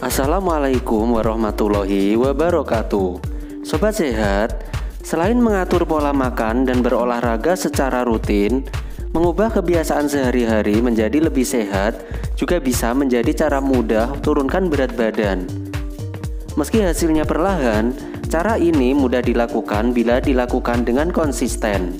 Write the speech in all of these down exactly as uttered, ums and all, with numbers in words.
Assalamualaikum warahmatullahi wabarakatuh. Sobat sehat, selain mengatur pola makan dan berolahraga secara rutin, mengubah kebiasaan sehari-hari menjadi lebih sehat juga bisa menjadi cara mudah turunkan berat badan. Meski hasilnya perlahan, cara ini mudah dilakukan bila dilakukan dengan konsisten.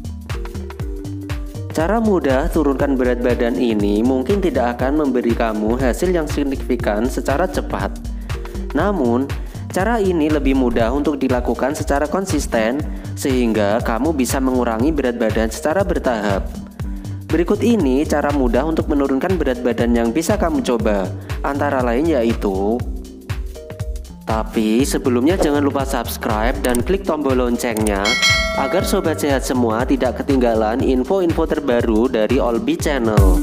Cara mudah turunkan berat badan ini mungkin tidak akan memberi kamu hasil yang signifikan secara cepat. Namun, cara ini lebih mudah untuk dilakukan secara konsisten sehingga kamu bisa mengurangi berat badan secara bertahap. Berikut ini cara mudah untuk menurunkan berat badan yang bisa kamu coba, antara lain yaitu. Tapi sebelumnya jangan lupa subscribe dan klik tombol loncengnya agar sobat sehat semua tidak ketinggalan info-info terbaru dari Olbi Channel.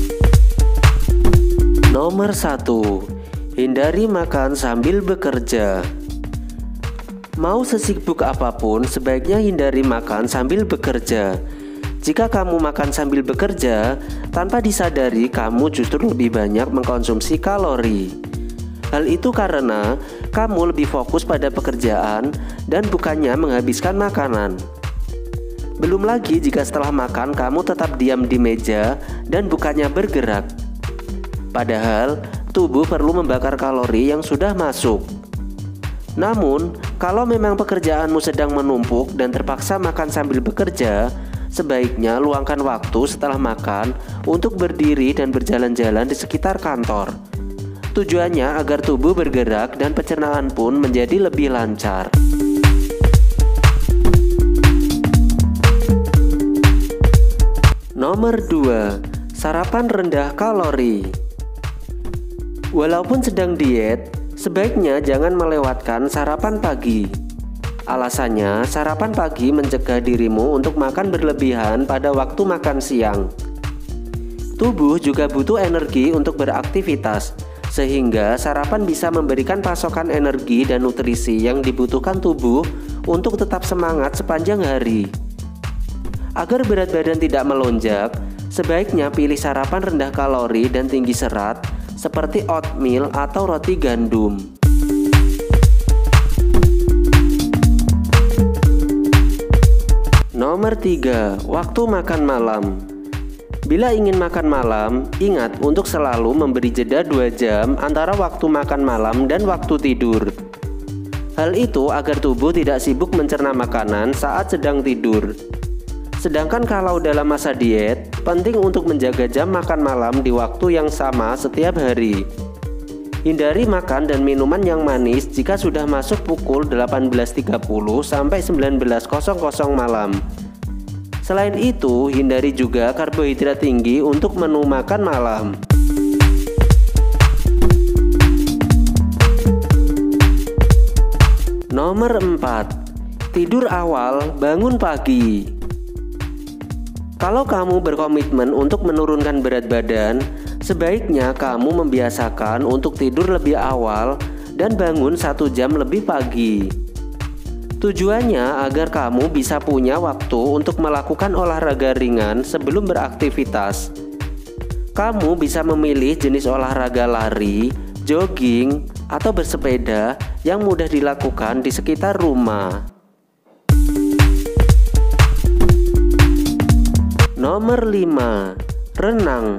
Nomor satu. Hindari makan sambil bekerja. Mau sesibuk apapun, sebaiknya hindari makan sambil bekerja. Jika kamu makan sambil bekerja, tanpa disadari kamu justru lebih banyak mengkonsumsi kalori. Hal itu karena kamu lebih fokus pada pekerjaan dan bukannya menghabiskan makanan. Belum lagi jika setelah makan kamu tetap diam di meja dan bukannya bergerak. Padahal tubuh perlu membakar kalori yang sudah masuk. Namun, kalau memang pekerjaanmu sedang menumpuk dan terpaksa makan sambil bekerja, sebaiknya luangkan waktu setelah makan untuk berdiri dan berjalan-jalan di sekitar kantor. Tujuannya agar tubuh bergerak dan pencernaan pun menjadi lebih lancar. Nomor dua. Sarapan rendah kalori. Walaupun sedang diet, sebaiknya jangan melewatkan sarapan pagi. Alasannya, sarapan pagi mencegah dirimu untuk makan berlebihan pada waktu makan siang. Tubuh juga butuh energi untuk beraktivitas, sehingga sarapan bisa memberikan pasokan energi dan nutrisi yang dibutuhkan tubuh untuk tetap semangat sepanjang hari. Agar berat badan tidak melonjak, sebaiknya pilih sarapan rendah kalori dan tinggi serat seperti oatmeal atau roti gandum. Nomor tiga. Waktu makan malam. Bila ingin makan malam, ingat untuk selalu memberi jeda dua jam antara waktu makan malam dan waktu tidur. Hal itu agar tubuh tidak sibuk mencerna makanan saat sedang tidur. Sedangkan kalau dalam masa diet, penting untuk menjaga jam makan malam di waktu yang sama setiap hari. Hindari makan dan minuman yang manis jika sudah masuk pukul delapan belas tiga puluh sampai sembilan belas malam. Selain itu, hindari juga karbohidrat tinggi untuk menu makan malam. Nomor empat. Tidur awal, bangun pagi. Kalau kamu berkomitmen untuk menurunkan berat badan, sebaiknya kamu membiasakan untuk tidur lebih awal dan bangun satu jam lebih pagi. Tujuannya agar kamu bisa punya waktu untuk melakukan olahraga ringan sebelum beraktivitas. Kamu bisa memilih jenis olahraga lari, jogging, atau bersepeda yang mudah dilakukan di sekitar rumah. Nomor lima. Renang.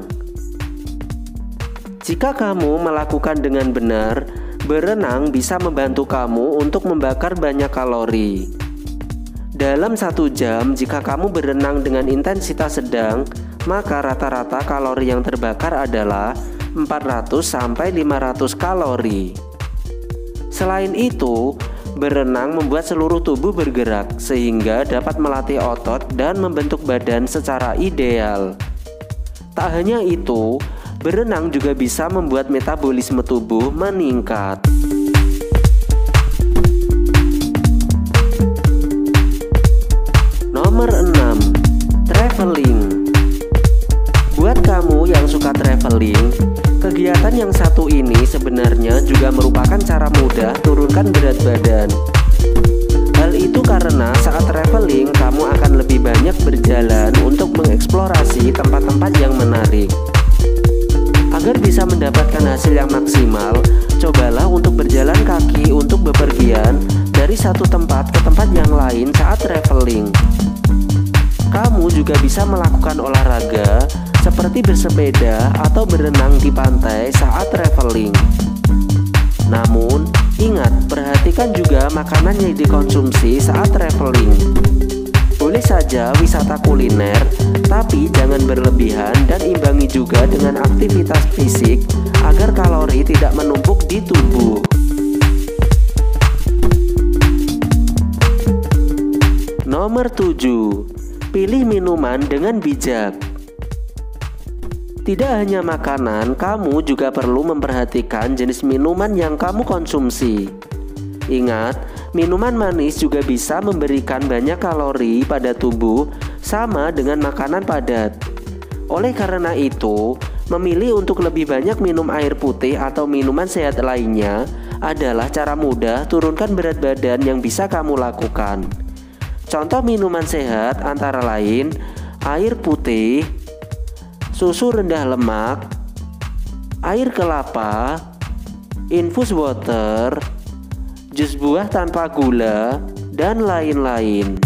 Jika kamu melakukan dengan benar, berenang bisa membantu kamu untuk membakar banyak kalori. Dalam satu jam, jika kamu berenang dengan intensitas sedang, maka rata-rata kalori yang terbakar adalah empat ratus sampai lima ratus kalori. Selain itu, berenang membuat seluruh tubuh bergerak sehingga dapat melatih otot dan membentuk badan secara ideal. Tak hanya itu, berenang juga bisa membuat metabolisme tubuh meningkat. Nomor enam. Traveling. Buat kamu yang suka traveling, kegiatan yang satu ini sebenarnya juga merupakan cara mudah turunkan berat badan. Hal itu karena saat traveling kamu akan lebih banyak berjalan untuk mengeksplorasi tempat-tempat yang menarik. Agar bisa mendapatkan hasil yang maksimal, cobalah untuk berjalan kaki untuk bepergian dari satu tempat ke tempat yang lain saat traveling. Kamu juga bisa melakukan olahraga seperti bersepeda atau berenang di pantai saat traveling. Namun, ingat, perhatikan juga makanan yang dikonsumsi saat traveling. Boleh saja wisata kuliner, tapi jangan berlebihan dan imbangi juga dengan aktivitas fisik agar kalori tidak menumpuk di tubuh. Nomor tujuh. Pilih minuman dengan bijak. Tidak hanya makanan, kamu juga perlu memperhatikan jenis minuman yang kamu konsumsi. Ingat, minuman manis juga bisa memberikan banyak kalori pada tubuh sama dengan makanan padat. Oleh karena itu, memilih untuk lebih banyak minum air putih atau minuman sehat lainnya adalah cara mudah turunkan berat badan yang bisa kamu lakukan. Contoh minuman sehat antara lain air putih, susu rendah lemak, air kelapa, infus water, jus buah tanpa gula, dan lain-lain.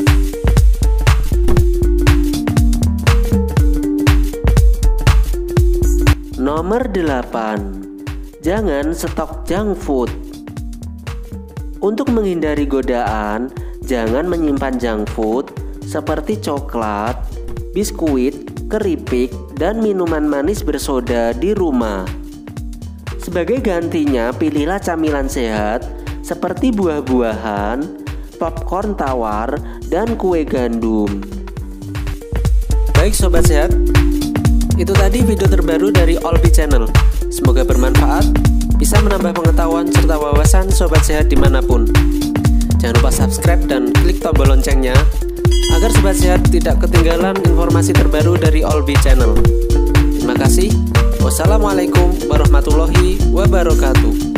Nomor delapan. Jangan stok junk food. Untuk menghindari godaan, jangan menyimpan junk food seperti coklat, biskuit, keripik, dan minuman manis bersoda di rumah. Sebagai gantinya, pilihlah camilan sehat seperti buah-buahan, popcorn tawar, dan kue gandum. Baik sobat sehat, itu tadi video terbaru dari Olbi Channel. Semoga bermanfaat, bisa menambah pengetahuan serta wawasan sobat sehat dimanapun. Jangan lupa subscribe dan klik tombol loncengnya agar sobat sehat tidak ketinggalan informasi terbaru dari Olbi Channel. Terima kasih. Wassalamualaikum warahmatullahi wabarakatuh.